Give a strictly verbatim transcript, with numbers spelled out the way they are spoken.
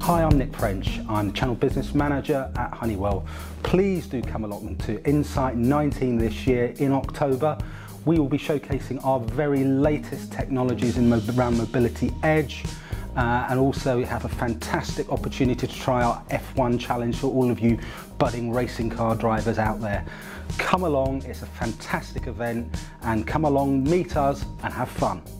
Hi, I'm Nick French. I'm the Channel Business Manager at Honeywell. Please do come along to Insight nineteen this year in October. We will be showcasing our very latest technologies in around Mobility Edge, uh, and also we have a fantastic opportunity to try our F one challenge for all of you budding racing car drivers out there. Come along, it's a fantastic event, and come along, meet us and have fun.